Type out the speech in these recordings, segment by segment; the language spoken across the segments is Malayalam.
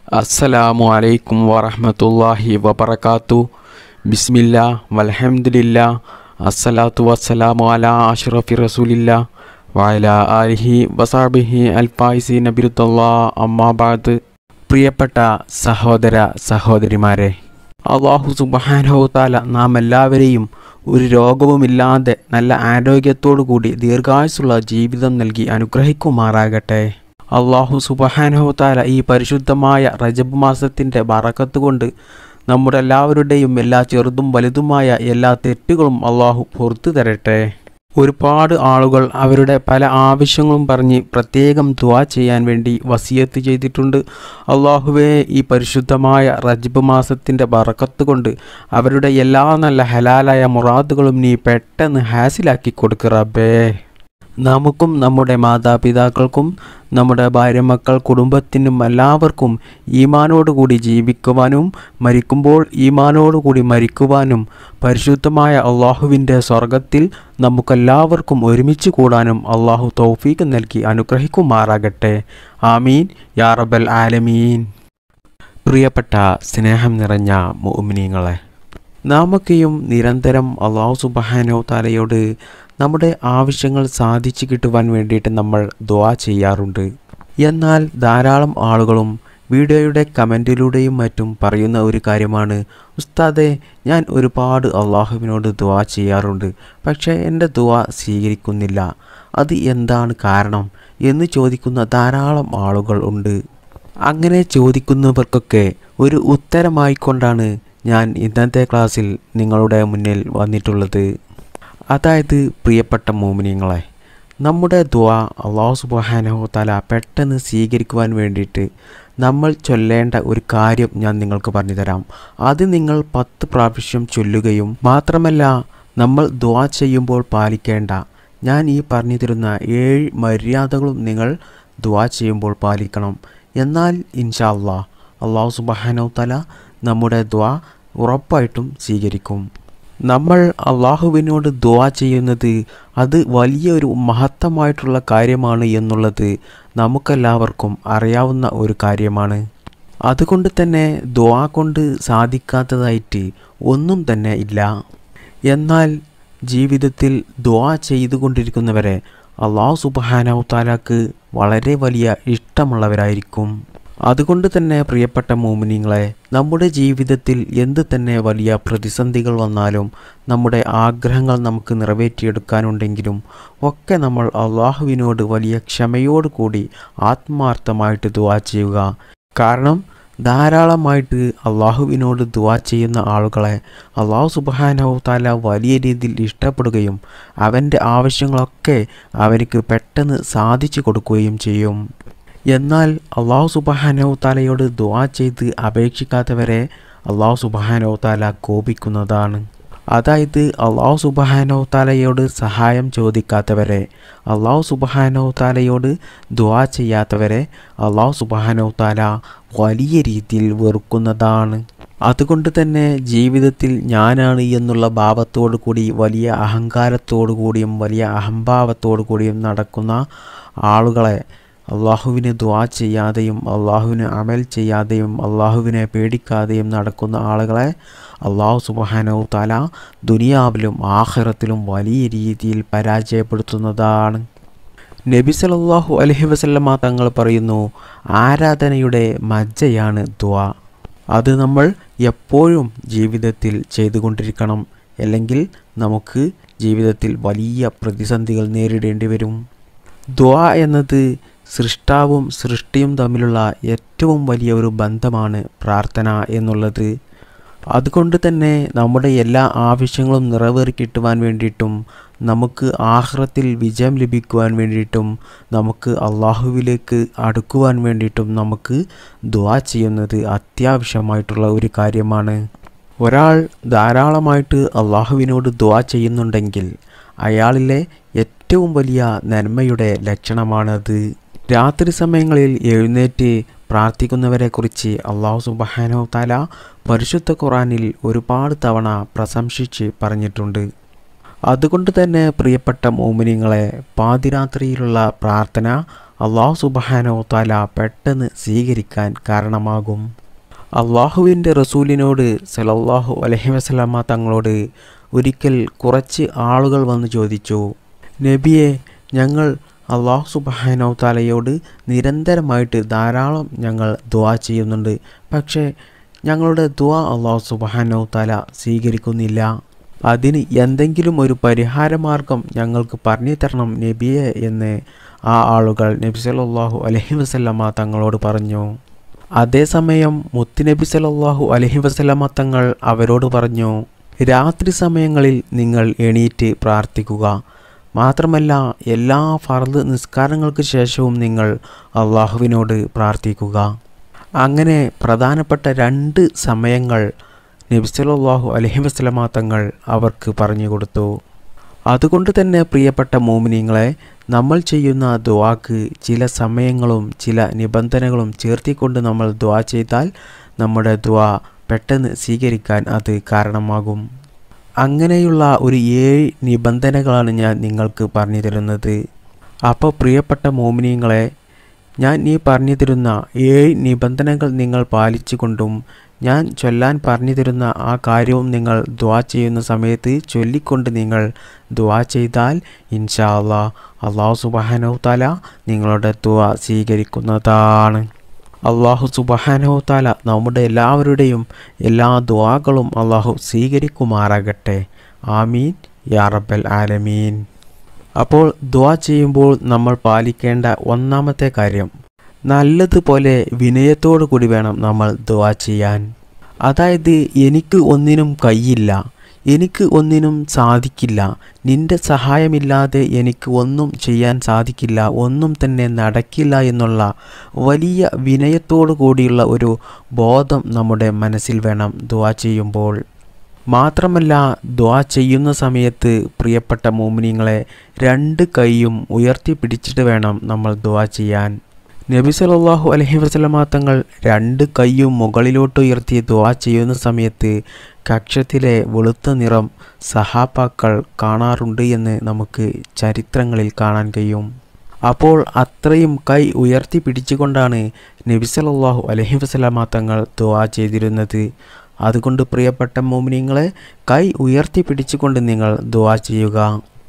അസ്സലാമു അലൈക്കും വറഹ്മത്തുള്ളാഹി വബറകാത്തു. ബിസ്മില്ലാ വൽഹംദുലില്ലാ അസ്സലാത്തു വസ്സലാമു അലാ അഷ്റഫി റസൂലില്ലാ വഅലാ ആലിഹി വസഹ്ബിഹി അൽഫായിസീന ബിറുദല്ലാഹ് അമ്മാ ബഅദ്. പ്രിയപ്പെട്ട സഹോദര സഹോദരിമാരെ, അല്ലാഹു സുബ്ഹാനഹു തആല നാം എല്ലാവരെയും ഒരു രോഗവുമില്ലാതെ നല്ല ആരോഗ്യത്തോടു കൂടി ദീർഘായുസ്സുള്ള ജീവിതം നൽകി അനുഗ്രഹിക്കുമാറാകട്ടെ. അല്ലാഹു സുബ്ഹാനഹു തആല ഈ പരിശുദ്ധമായ റജബ് മാസത്തിൻ്റെ ബറക്കത്ത് കൊണ്ട് നമ്മുടെ എല്ലാവരുടെയും എല്ലാ ചെറുതും വലുതുമായ എല്ലാ തെറ്റുകളും അല്ലാഹു പുറത്തു തരട്ടെ. ഒരുപാട് ആളുകൾ അവരുടെ പല ആവശ്യങ്ങളും പറഞ്ഞ് പ്രത്യേകം ദുആ ചെയ്യാൻ വേണ്ടി വസിയത്ത് ചെയ്തിട്ടുണ്ട്. അല്ലാഹുവേ, ഈ പരിശുദ്ധമായ റജബ് മാസത്തിൻ്റെ ബറക്കത്ത് കൊണ്ട് അവരുടെ എല്ലാ നല്ല ഹലാലായ മുറാദുകളും നീ പെട്ടെന്ന് ഹാസിലാക്കി കൊടുക്ക് റബ്ബേ. നമുക്കും നമ്മുടെ മാതാപിതാക്കൾക്കും നമ്മുടെ ഭാര്യമക്കൾ കുടുംബത്തിനും എല്ലാവർക്കും ഈമാനോടുകൂടി ജീവിക്കുവാനും മരിക്കുമ്പോൾ ഈമാനോടുകൂടി മരിക്കുവാനും പരിശുദ്ധമായ അള്ളാഹുവിൻ്റെ സ്വർഗത്തിൽ നമുക്കെല്ലാവർക്കും ഒരുമിച്ച് കൂടാനും അള്ളാഹു തൗഫീഖ് നൽകി അനുഗ്രഹിക്കുമാറാകട്ടെ. ആമീൻ യാ റബ്ബൽ ആലമീൻ. പ്രിയപ്പെട്ട സ്നേഹം നിറഞ്ഞ മുഅ്മിനീങ്ങളെ, നാമൊക്കെയും നിരന്തരം അല്ലാഹു സുബ്ഹാനഹു തആലയോട് നമ്മുടെ ആവശ്യങ്ങൾ സാധിച്ചു കിട്ടുവാൻ വേണ്ടിയിട്ട് നമ്മൾ ദുആ ചെയ്യാറുണ്ട്. എന്നാൽ ധാരാളം ആളുകളും വീഡിയോയുടെ കമൻറ്റിലൂടെയും മറ്റും പറയുന്ന ഒരു കാര്യമാണ്, ഉസ്താദേ, ഞാൻ ഒരുപാട് അള്ളാഹുവിനോട് ദുആ ചെയ്യാറുണ്ട്, പക്ഷേ എൻ്റെ ദുആ സ്വീകരിക്കുന്നില്ല, അത് എന്താണ് കാരണം എന്ന് ചോദിക്കുന്ന ധാരാളം ആളുകൾ ഉണ്ട്. അങ്ങനെ ചോദിക്കുന്നവർക്കൊക്കെ ഒരു ഉത്തരമായിക്കൊണ്ടാണ് ഞാൻ ഇന്നത്തെ ക്ലാസ്സിൽ നിങ്ങളുടെ മുന്നിൽ വന്നിട്ടുള്ളത്. അതായത് പ്രിയപ്പെട്ട മുഅ്മിനീങ്ങളെ, നമ്മുടെ ദുആ അല്ലാഹു സുബ്ഹാനഹു തആല പെട്ടെന്ന് സ്വീകരിക്കുവാൻ വേണ്ടിയിട്ട് നമ്മൾ ചൊല്ലേണ്ട ഒരു കാര്യം ഞാൻ നിങ്ങൾക്ക് പറഞ്ഞു തരാം. അത് നിങ്ങൾ 10 പ്രാവശ്യം ചൊല്ലുകയും മാത്രമല്ല, നമ്മൾ ദുആ ചെയ്യുമ്പോൾ പാലിക്കേണ്ട ഞാൻ ഈ പറഞ്ഞു തരുന്ന 7 മര്യാദകളും നിങ്ങൾ ദുആ ചെയ്യുമ്പോൾ പാലിക്കണം. എന്നാൽ ഇൻഷാ അല്ലാഹ് അല്ലാഹു സുബ്ഹാനഹു തആല നമ്മുടെ ദുആ ഉറപ്പായിട്ടും സ്വീകരിക്കും. നമ്മൾ അള്ളാഹുവിനോട് ദുആ ചെയ്യുന്നത് അത് വലിയൊരു മഹത്തമായിട്ടുള്ള കാര്യമാണ് എന്നുള്ളത് നമുക്കെല്ലാവർക്കും അറിയാവുന്ന ഒരു കാര്യമാണ്. അതുകൊണ്ട് തന്നെ ദുആ കൊണ്ട് സാധിക്കാത്തതായിട്ട് ഒന്നും തന്നെ ഇല്ല. എന്നാൽ ജീവിതത്തിൽ ദുആ ചെയ്തുകൊണ്ടിരിക്കുന്നവരെ അല്ലാഹു സുബ്ഹാനഹു തആലക്ക് വളരെ വലിയ ഇഷ്ടമുള്ളവരായിരിക്കും. അതുകൊണ്ട് തന്നെ പ്രിയപ്പെട്ട മുഅ്മിനീങ്ങളെ, നമ്മുടെ ജീവിതത്തിൽ എന്ത് തന്നെ വലിയ പ്രതിസന്ധികൾ വന്നാലും നമ്മുടെ ആഗ്രഹങ്ങൾ നമുക്ക് നിറവേറ്റിയെടുക്കാനുണ്ടെങ്കിലും ഒക്കെ നമ്മൾ അള്ളാഹുവിനോട് വലിയ ക്ഷമയോടുകൂടി ആത്മാർത്ഥമായിട്ട് ദുആ ചെയ്യുക. കാരണം ധാരാളമായിട്ട് അള്ളാഹുവിനോട് ദുആ ചെയ്യുന്ന ആളുകളെ അല്ലാഹു സുബ്ഹാനഹു തആല വലിയ രീതിയിൽ ഇഷ്ടപ്പെടുകയും അവൻ്റെ ആവശ്യങ്ങളൊക്കെ അവർക്ക് പെട്ടെന്ന് സാധിച്ചു കൊടുക്കുകയും ചെയ്യും. എന്നാൽ അല്ലാഹു സുബ്ഹാനഹു തആലയോട് ദുആ ചെയ്ത് അപേക്ഷിക്കാത്തവരെ അല്ലാഹു സുബ്ഹാനഹു തആല കോപിക്കുന്നതാണ്. അതായത് അല്ലാഹു സുബ്ഹാനഹു തആലയോട് സഹായം ചോദിക്കാത്തവരെ, അല്ലാഹു സുബ്ഹാനഹു തആലയോട് ദുആ ചെയ്യാത്തവരെ അല്ലാഹു സുബ്ഹാനഹു തആല വലിയ രീതിയിൽ വെറുക്കുന്നതാണ്. അതുകൊണ്ട് തന്നെ ജീവിതത്തിൽ ഞാനാണ് എന്നുള്ള ഭാവത്തോടു കൂടി വലിയ അഹങ്കാരത്തോടു കൂടിയും വലിയ അഹംഭാവത്തോടു കൂടിയും നടക്കുന്ന ആളുകളെ, അള്ളാഹുവിനെ ദുആ ചെയ്യാതെയും അള്ളാഹുവിനെ അമൽ ചെയ്യാതെയും അള്ളാഹുവിനെ പേടിക്കാതെയും നടക്കുന്ന ആളുകളെ അല്ലാഹു സുബ്ഹാനഹു തആല ദുനിയാവിലും ആഖിറത്തിലും വലിയ രീതിയിൽ പരാജയപ്പെടുത്തുന്നതാണ്. നബി സല്ലല്ലാഹു അലൈഹി വസല്ലമ തങ്ങൾ പറയുന്നു, ആരാധനയുടെ മജ്ജയാണ് ദുആ. അത് നമ്മൾ എപ്പോഴും ജീവിതത്തിൽ ചെയ്തുകൊണ്ടിരിക്കണം, അല്ലെങ്കിൽ നമുക്ക് ജീവിതത്തിൽ വലിയ പ്രതിസന്ധികൾ നേരിടേണ്ടി വരും. ദുആ എന്നത് സൃഷ്ടാവും സൃഷ്ടിയും തമ്മിലുള്ള ഏറ്റവും വലിയ ഒരു ബന്ധമാണ് പ്രാർത്ഥന എന്നുള്ളത്. അതുകൊണ്ട് തന്നെ നമ്മുടെ എല്ലാ ആവശ്യങ്ങളും നിറവേറി കിട്ടുവാൻ വേണ്ടിയിട്ടും നമുക്ക് ആഖിറത്തിൽ വിജയം ലഭിക്കുവാൻ വേണ്ടിയിട്ടും നമുക്ക് അള്ളാഹുവിലേക്ക് അടുക്കുവാൻ വേണ്ടിയിട്ടും നമുക്ക് ദുആ ചെയ്യുന്നത് അത്യാവശ്യമായിട്ടുള്ള ഒരു കാര്യമാണ്. ഒരാൾ ധാരാളമായിട്ട് അള്ളാഹുവിനോട് ദുആ ചെയ്യുന്നുണ്ടെങ്കിൽ അയാളിലെ ഏറ്റവും വലിയ നന്മയുടെ ലക്ഷണമാണത്. രാത്രി സമയങ്ങളിൽ എഴുന്നേറ്റ് പ്രാർത്ഥിക്കുന്നവരെക്കുറിച്ച് അല്ലാഹു സുബ്ഹാനഹു തആല പരിശുദ്ധ ഖുർആനിൽ ഒരുപാട് തവണ പ്രശംസിച്ച് പറഞ്ഞിട്ടുണ്ട്. അതുകൊണ്ട് തന്നെ പ്രിയപ്പെട്ട മുഅ്മിനീങ്ങളെ, പാതിരാത്രിയിലുള്ള പ്രാർത്ഥന അള്ളാഹു സുബ്ഹാനഹു തആല പെട്ടെന്ന് സ്വീകരിക്കാൻ കാരണമാകും. അള്ളാഹുവിൻ്റെ റസൂലിനോട് സല്ലല്ലാഹു അലൈഹി വസല്ലമ തങ്ങളോട് ഒരിക്കൽ കുറച്ച് ആളുകൾ വന്ന് ചോദിച്ചു, നബിയെ, ഞങ്ങൾ അള്ളാഹു സുബ്ഹാനഹു തആലയോട് നിരന്തരമായിട്ട് ധാരാളം ഞങ്ങൾ ദുആ ചെയ്യുന്നുണ്ട്, പക്ഷേ ഞങ്ങളുടെ ദുആ അള്ളാഹു സുബ്ഹാനഹു തആല സ്വീകരിക്കുന്നില്ല. അതിന് എന്തെങ്കിലും ഒരു പരിഹാരമാർഗം ഞങ്ങൾക്ക് പറഞ്ഞു തരണം നബിയെ എന്ന് ആ ആളുകൾ നബി സല്ലല്ലാഹു അലൈഹി വസല്ലമ തങ്ങളോട് പറഞ്ഞു. അതേസമയം മുത്തുനബി സല്ലല്ലാഹു അലൈഹി വസല്ലമ തങ്ങൾ അവരോട് പറഞ്ഞു, രാത്രി സമയങ്ങളിൽ നിങ്ങൾ എണീറ്റ് പ്രാർത്ഥിക്കുക. മാത്രമല്ല എല്ലാ ഫർദ് നിസ്കാരങ്ങൾക്ക് ശേഷവും നിങ്ങൾ അള്ളാഹുവിനോട് പ്രാർത്ഥിക്കുക. അങ്ങനെ പ്രധാനപ്പെട്ട 2 സമയങ്ങൾ നബി സല്ലല്ലാഹു അലൈഹി വസല്ലമ തങ്ങൾ അവർക്ക് പറഞ്ഞു കൊടുത്തു. അതുകൊണ്ട് തന്നെ പ്രിയപ്പെട്ട മുഅ്മിനീങ്ങളെ, നമ്മൾ ചെയ്യുന്ന ദുആക്ക് ചില സമയങ്ങളും ചില നിബന്ധനകളും ചേർത്തിക്കൊണ്ട് നമ്മൾ ദുആ ചെയ്താൽ നമ്മുടെ ദുആ പെട്ടെന്ന് സ്വീകരിക്കാൻ അത് കാരണമാകും. അങ്ങനെയുള്ള ഒരു 7 നിബന്ധനകളാണ് ഞാൻ നിങ്ങൾക്ക് പറഞ്ഞു തരുന്നത്. അപ്പോൾ പ്രിയപ്പെട്ട മുഅ്മിനീങ്ങളെ, ഞാൻ ഈ പറഞ്ഞു തരുന്ന 7 നിബന്ധനകൾ നിങ്ങൾ പാലിച്ചുകൊണ്ടും ഞാൻ ചൊല്ലാൻ പറഞ്ഞു തരുന്ന ആ കാര്യവും നിങ്ങൾ ദുആ ചെയ്യുന്ന സമയത്ത് ചൊല്ലിക്കൊണ്ട് നിങ്ങൾ ദുആ ചെയ്താൽ ഇൻഷാ അല്ലാഹ് അല്ലാഹു സുബ്ഹാനഹു തആല നിങ്ങളുടെ ദുആ സ്വീകരിക്കുന്നതാണ്. അല്ലാഹു സുബ്ഹാനഹു തആല നമ്മുടെ എല്ലാവരുടെയും എല്ലാ ദുആകളും അല്ലാഹു സ്വീകരിക്കുമാറാകട്ടെ. ആമീൻ യാ റബ്ബൽ ആലമീൻ. അപ്പോൾ ദുആ ചെയ്യുമ്പോൾ നമ്മൾ പാലിക്കേണ്ട ഒന്നാമത്തെ കാര്യം, നല്ലതുപോലെ വിനയത്തോടു കൂടി വേണം നമ്മൾ ദുആ ചെയ്യാൻ. അതായത് എനിക്ക് ഒന്നിനും കഴിയില്ല, എനിക്ക് ഒന്നിനും സാധിക്കില്ല, നിന്റെ സഹായമില്ലാതെ എനിക്ക് ഒന്നും ചെയ്യാൻ സാധിക്കില്ല, ഒന്നും തന്നെ നടക്കില്ല എന്നുള്ള വലിയ വിനയത്തോടു കൂടിയുള്ള ഒരു ബോധം നമ്മുടെ മനസ്സിൽ വേണം ദുആ ചെയ്യുമ്പോൾ. മാത്രമല്ല ദുആ ചെയ്യുന്ന സമയത്ത് പ്രിയപ്പെട്ട മുഅ്മിനീങ്ങളെ 2 കൈയും ഉയർത്തി പിടിച്ചിട്ട് വേണം നമ്മൾ ദുആ ചെയ്യാൻ. നബി സല്ലല്ലാഹു അലൈഹി വസല്ലമ തങ്ങൾ 2 കൈയും മുകളിലോട്ട് ഉയർത്തി ദുആ ചെയ്യുന്ന സമയത്ത് കക്ഷത്തിലെ വെളുത്ത നിറം സഹാബാക്കൾ കാണാറുണ്ട് എന്ന് നമുക്ക് ചരിത്രങ്ങളിൽ കാണാൻ കഴിയും. അപ്പോൾ അത്രയും കൈ ഉയർത്തി പിടിച്ചുകൊണ്ടാണ് നബി സല്ലല്ലാഹു അലൈഹി വസല്ലമ തങ്ങൾ ദുആ ചെയ്തിരുന്നത്. അതുകൊണ്ട് പ്രിയപ്പെട്ട മുഅ്മിനീങ്ങളെ, കൈ ഉയർത്തി പിടിച്ചുകൊണ്ട് നിങ്ങൾ ദുആ ചെയ്യുക.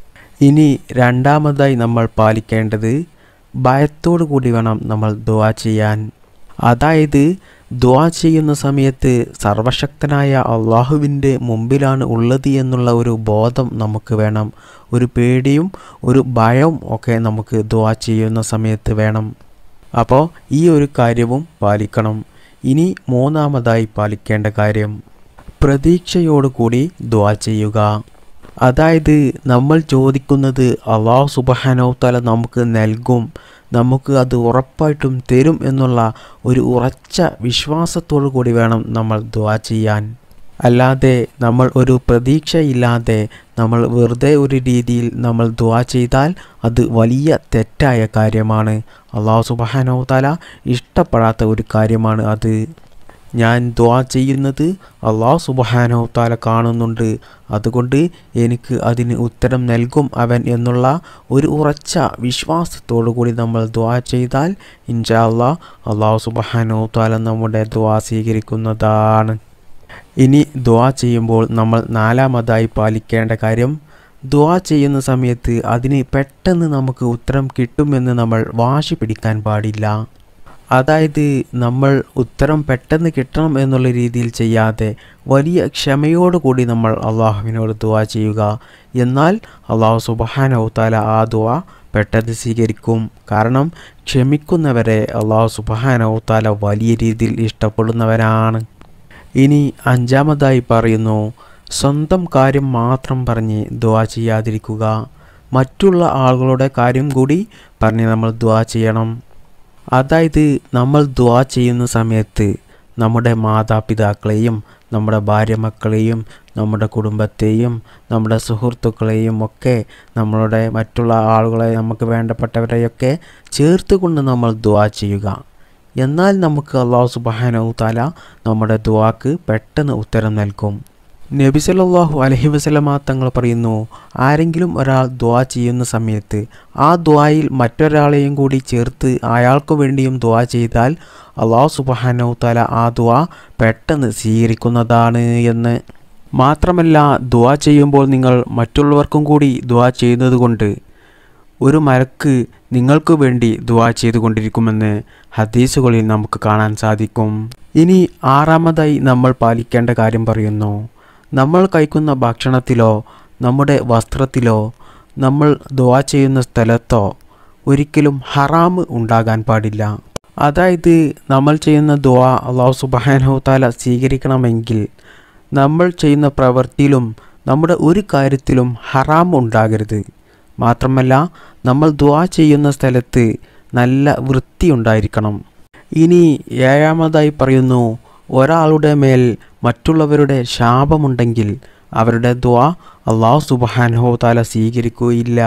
ഇനി രണ്ടാമതായി നമ്മൾ പാലിക്കേണ്ടത്, ഭയത്തോടു കൂടി വേണം നമ്മൾ ദുആ ചെയ്യാൻ. അതായത് ദുആ ചെയ്യുന്ന സമയത്ത് സർവശക്തനായ അള്ളാഹുവിൻ്റെ മുമ്പിലാണ് ഉള്ളത് എന്നുള്ള ഒരു ബോധം നമുക്ക് വേണം. ഒരു പേടിയും ഒരു ഭയവും ഒക്കെ നമുക്ക് ദുആ ചെയ്യുന്ന സമയത്ത് വേണം. അപ്പോൾ ഈ ഒരു കാര്യവും പാലിക്കണം. ഇനി മൂന്നാമതായി പാലിക്കേണ്ട കാര്യം, പ്രതീക്ഷയോടുകൂടി ദുആ ചെയ്യുക. അതായത് നമ്മൾ ചോദിക്കുന്നത് അല്ലാഹു സുബ്ഹാനഹു തആല നമുക്ക് നൽകും, നമുക്ക് അത് ഉറപ്പായിട്ടും തരും എന്നുള്ള ഒരു ഉറച്ച വിശ്വാസത്തോടു കൂടി വേണം നമ്മൾ ദുആ ചെയ്യാൻ. അല്ലാതെ നമ്മൾ ഒരു പ്രതീക്ഷയില്ലാതെ നമ്മൾ വെറുതെ ഒരു രീതിയിൽ നമ്മൾ ദുആ ചെയ്താൽ അത് വലിയ തെറ്റായ കാര്യമാണ്. അല്ലാഹു സുബ്ഹാനഹു തആല ഇഷ്ടപ്പെടാത്ത ഒരു കാര്യമാണ് അത്. ഞാൻ ദുആ ചെയ്യുന്നത് അല്ലാഹു സുബ്ഹാനഹു തആല കാണുന്നുണ്ട്, അതുകൊണ്ട് എനിക്ക് അതിന് ഉത്തരം നൽകും അവൻ എന്നുള്ള ഒരു ഉറച്ച വിശ്വാസത്തോടു കൂടി നമ്മൾ ദുആ ചെയ്താൽ ഇൻഷാ അല്ലാഹ് അല്ലാഹു സുബ്ഹാനഹു തആല നമ്മുടെ ദുആ സ്വീകരിക്കുന്നതാണ്. ഇനി ദുആ ചെയ്യുമ്പോൾ നമ്മൾ നാലാമതായി പാലിക്കേണ്ട കാര്യം, ദുആ ചെയ്യുന്ന സമയത്ത് അതിന് പെട്ടെന്ന് നമുക്ക് ഉത്തരം കിട്ടുമെന്ന് നമ്മൾ വാശി പിടിക്കാൻ പാടില്ല. അതായത് നമ്മൾ ഉത്തരം പെട്ടെന്ന് കിട്ടണം എന്നുള്ള രീതിയിൽ ചെയ്യാതെ വലിയ ക്ഷമയോടുകൂടി നമ്മൾ അള്ളാഹുവിനോട് ദുആ ചെയ്യുക. എന്നാൽ അല്ലാഹു സുബ്ഹാനഹു തആല ആ ദുആ പെട്ടെന്ന് സ്വീകരിക്കും. കാരണം ക്ഷമിക്കുന്നവരെ അല്ലാഹു സുബ്ഹാനഹു തആല വലിയ രീതിയിൽ ഇഷ്ടപ്പെടുന്നവരാണ്. ഇനി അഞ്ചാമതായി പറയുന്നു, സ്വന്തം കാര്യം മാത്രം പറഞ്ഞ് ദുആ ചെയ്യാതിരിക്കുക. മറ്റുള്ള ആളുകളുടെ കാര്യം കൂടി പറഞ്ഞ് നമ്മൾ ദുആ ചെയ്യണം. അതായത് നമ്മൾ ദുആ ചെയ്യുന്ന സമയത്ത് നമ്മുടെ മാതാപിതാക്കളെയും നമ്മുടെ ഭാര്യ മക്കളെയും നമ്മുടെ കുടുംബത്തെയും നമ്മുടെ സുഹൃത്തുക്കളെയും ഒക്കെ നമ്മളുടെ മറ്റുള്ള ആളുകളെ നമുക്ക് വേണ്ടപ്പെട്ടവരെയൊക്കെ ചേർത്തുകൊണ്ട് നമ്മൾ ദുആ ചെയ്യുക. എന്നാൽ നമുക്ക് അല്ലാഹു സുബ്ഹാനഹു തആല നമ്മുടെ ദുആക്ക് പെട്ടെന്ന് ഉത്തരം നൽകും. നബി സല്ലല്ലാഹു അലൈഹി വസല്ലമ തങ്ങൾ പറയുന്നു, ആരെങ്കിലും ഒരാൾ ദുആ ചെയ്യുന്ന സമയത്ത് ആ ദുആയിൽ മറ്റൊരാളെയും കൂടി ചേർത്ത് അയാൾക്ക് വേണ്ടിയും ദുആ ചെയ്താൽ അല്ലാഹു സുബ്ഹാനഹു തആല ആ ദുആ പെട്ടെന്ന് സ്വീകരിക്കുന്നതാണ് എന്ന്. മാത്രമല്ല, ദുആ ചെയ്യുമ്പോൾ നിങ്ങൾ മറ്റുള്ളവർക്കും കൂടി ദുആ ചെയ്യുന്നത് കൊണ്ട് ഒരു മലക്ക് നിങ്ങൾക്ക് വേണ്ടി ദുആ ചെയ്തുകൊണ്ടിരിക്കുമെന്ന് ഹദീസുകളിൽ നമുക്ക് കാണാൻ സാധിക്കും. ഇനി ആറാമതായി നമ്മൾ പാലിക്കേണ്ട കാര്യം പറയുന്നു. നമ്മൾ കഴിക്കുന്ന ഭക്ഷണത്തിലോ നമ്മുടെ വസ്ത്രത്തിലോ നമ്മൾ ദുആ ചെയ്യുന്ന സ്ഥലത്തോ ഒരിക്കലും ഹറാമ് ഉണ്ടാകാൻ പാടില്ല. അതായത് നമ്മൾ ചെയ്യുന്ന ദുആ അല്ലാഹു സുബ്ഹാനഹു തആല സ്വീകരിക്കണമെങ്കിൽ നമ്മൾ ചെയ്യുന്ന പ്രവൃത്തിയിലും നമ്മുടെ ഒരു കാര്യത്തിലും ഹറാം ഉണ്ടാകരുത്. മാത്രമല്ല, നമ്മൾ ദുആ ചെയ്യുന്ന സ്ഥലത്ത് നല്ല വൃത്തി ഉണ്ടായിരിക്കണം. ഇനി ഏഴാമതായി പറയുന്നു, ഒരാളുടെ മേൽ മറ്റുള്ളവരുടെ ശാപമുണ്ടെങ്കിൽ അവരുടെ ദുആ അല്ലാഹു സുബ്ഹാനഹു തആല സ്വീകരിക്കുകയില്ല.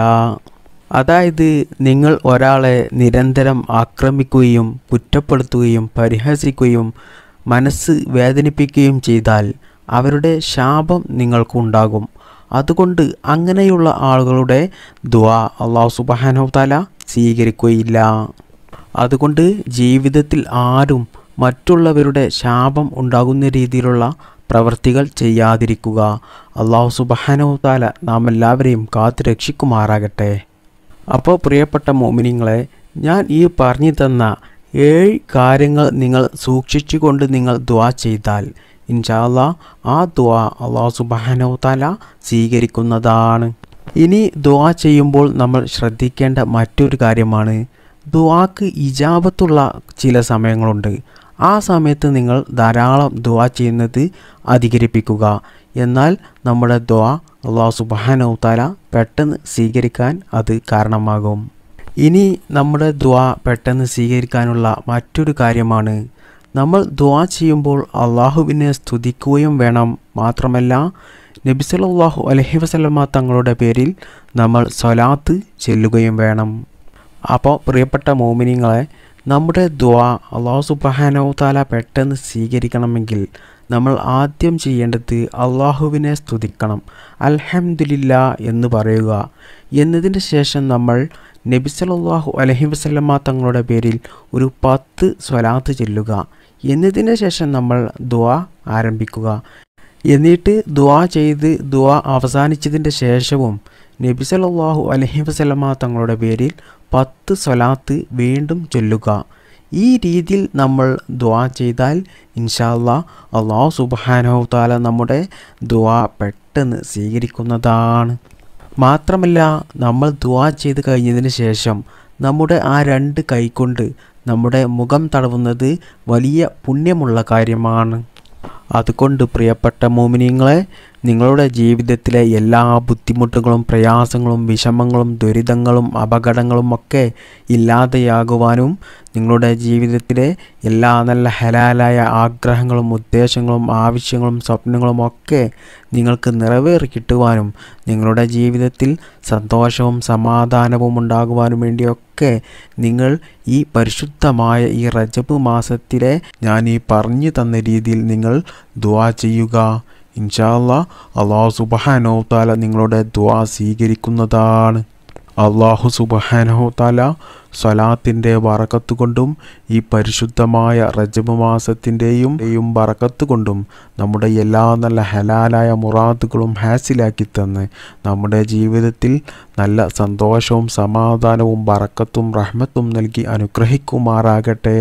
അതായത് നിങ്ങൾ ഒരാളെ നിരന്തരം ആക്രമിക്കുകയും കുറ്റപ്പെടുത്തുകയും പരിഹസിക്കുകയും മനസ്സ് വേദനിപ്പിക്കുകയും ചെയ്താൽ അവരുടെ ശാപം നിങ്ങൾക്കുണ്ടാകും. അതുകൊണ്ട് അങ്ങനെയുള്ള ആളുകളുടെ ദുആ അല്ലാഹു സുബ്ഹാനഹു തആല സ്വീകരിക്കുകയില്ല. അതുകൊണ്ട് ജീവിതത്തിൽ ആരും മറ്റുള്ളവരുടെ ശാപം ഉണ്ടാകുന്ന രീതിയിലുള്ള പ്രവൃത്തികൾ ചെയ്യാതിരിക്കുക. അല്ലാഹു സുബ്ഹാനഹു തആല നാം എല്ലാവരെയും കാത്തു രക്ഷിക്കുമാറാകട്ടെ. അപ്പോൾ പ്രിയപ്പെട്ട മുഅ്മിനീങ്ങളെ, ഞാൻ ഈ പറഞ്ഞു തന്ന 7 കാര്യങ്ങൾ നിങ്ങൾ സൂക്ഷിച്ചുകൊണ്ട് നിങ്ങൾ ദുആ ചെയ്താൽ ഇൻഷാ അല്ലാഹ് ആ ദുആ അല്ലാഹു സുബ്ഹാനഹു തആല സ്വീകരിക്കുന്നതാണ്. ഇനി ദുആ ചെയ്യുമ്പോൾ നമ്മൾ ശ്രദ്ധിക്കേണ്ട മറ്റൊരു കാര്യമാണ്, ദുആക്ക് ഇജാബത്തുള്ള ചില സമയങ്ങളുണ്ട്. ആ സമയത്ത് നിങ്ങൾ ധാരാളം ദുആ ചെയ്യുന്നത് അധികരിപ്പിക്കുക. എന്നാൽ നമ്മുടെ ദുആ അല്ലാഹു സുബ്ഹാനഹു തആല പെട്ടെന്ന് സ്വീകരിക്കാൻ അത് കാരണമാകും. ഇനി നമ്മുടെ ദുആ പെട്ടെന്ന് സ്വീകരിക്കാനുള്ള മറ്റൊരു കാര്യമാണ്, നമ്മൾ ദുആ ചെയ്യുമ്പോൾ അള്ളാഹുവിനെ സ്തുതിക്കുകയും വേണം. മാത്രമല്ല, നബി സല്ലല്ലാഹു അലൈഹി വസല്ലമ തങ്ങളുടെ പേരിൽ നമ്മൾ സ്വലാത്ത് ചൊല്ലുകയും വേണം. അപ്പോൾ പ്രിയപ്പെട്ട മുഅ്മിനീങ്ങളെ, നമ്മുടെ ദുആ അല്ലാഹു സുബ്ഹാനഹു തആല പെട്ടെന്ന് സ്വീകരിക്കണമെങ്കിൽ നമ്മൾ ആദ്യം ചെയ്യേണ്ടത് അള്ളാഹുവിനെ സ്തുതിക്കണം, അൽഹംദുലില്ലാ എന്ന് പറയുക. എന്നതിന് ശേഷം നമ്മൾ നബി സല്ലല്ലാഹു അലൈഹി വസല്ലമ തങ്ങളുടെ പേരിൽ ഒരു 10 സ്വലാത്ത് ചൊല്ലുക. എന്നതിന് ശേഷം നമ്മൾ ദുആ ആരംഭിക്കുക. എന്നിട്ട് ദുആ ചെയ്ത് ദുആ അവസാനിച്ചതിൻ്റെ ശേഷവും നബി സല്ലല്ലാഹു അലൈഹി വസല്ലമ തങ്ങളുടെ പേരിൽ 10 സ്വലാത്ത് വീണ്ടും ചൊല്ലുക. ഈ രീതിയിൽ നമ്മൾ ദുആ ചെയ്താൽ ഇൻഷാ അല്ലാഹ് അല്ലാഹു സുബ്ഹാനഹു തആല നമ്മുടെ ദുആ പെട്ടെന്ന് സ്വീകരിക്കുന്നതാണ്. മാത്രമല്ല, നമ്മൾ ദുആ ചെയ്ത് കഴിഞ്ഞതിന് ശേഷം നമ്മുടെ ആ 2 കൈകൊണ്ട് നമ്മുടെ മുഖം തടവുന്നത് വലിയ പുണ്യമുള്ള കാര്യമാണ്. അതുകൊണ്ട് പ്രിയപ്പെട്ട മുഅ്മിനീങ്ങളെ, നിങ്ങളുടെ ജീവിതത്തിലെ എല്ലാ ബുദ്ധിമുട്ടുകളും പ്രയാസങ്ങളും വിഷമങ്ങളും ദുരിതങ്ങളും അപകടങ്ങളും ഒക്കെ ഇല്ലാതെയാകുവാനും നിങ്ങളുടെ ജീവിതത്തിലെ എല്ലാ നല്ല ഹലാലായ ആഗ്രഹങ്ങളും ഉദ്ദേശങ്ങളും ആവശ്യങ്ങളും സ്വപ്നങ്ങളും ഒക്കെ നിങ്ങൾക്ക് നിറവേറി കിട്ടുവാനും നിങ്ങളുടെ ജീവിതത്തിൽ സന്തോഷവും സമാധാനവും ഉണ്ടാകുവാനും വേണ്ടിയൊക്കെ നിങ്ങൾ ഈ പരിശുദ്ധമായ ഈ റജബ് മാസത്തിലെ ഞാൻ ഈ പറഞ്ഞു തന്ന രീതിയിൽ നിങ്ങൾ ദുആ ചെയ്യുക. ഇൻഷാ അല്ലാഹ് അല്ലാഹു സുബ്ഹാനഹു തആല നിങ്ങളുടെ ദുആ സ്വീകരിക്കുന്നതാണ്. അല്ലാഹു സുബ്ഹാനഹു തആല സ്വലാത്തിൻ്റെ ബറക്കത്ത് കൊണ്ടും ഈ പരിശുദ്ധമായ റജബ് മാസത്തിൻ്റെയും ബറക്കത്ത് കൊണ്ടും നമ്മുടെ എല്ലാ നല്ല ഹലാലായ മുറാദുകളും ഹാസിലാക്കി തന്ന് നമ്മുടെ ജീവിതത്തിൽ നല്ല സന്തോഷവും സമാധാനവും ബറക്കത്തും റഹ്മത്തും നൽകി അനുഗ്രഹിക്കുമാറാകട്ടെ.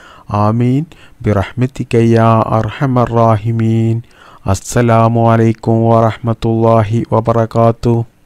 ആമീൻ ബിറഹ്മതിക യാ അർഹമർ റാഹിമീൻ. അസ്സലാമു അലൈക്കും വറഹ്മത്തുള്ളാഹി വബറകാതുഹു.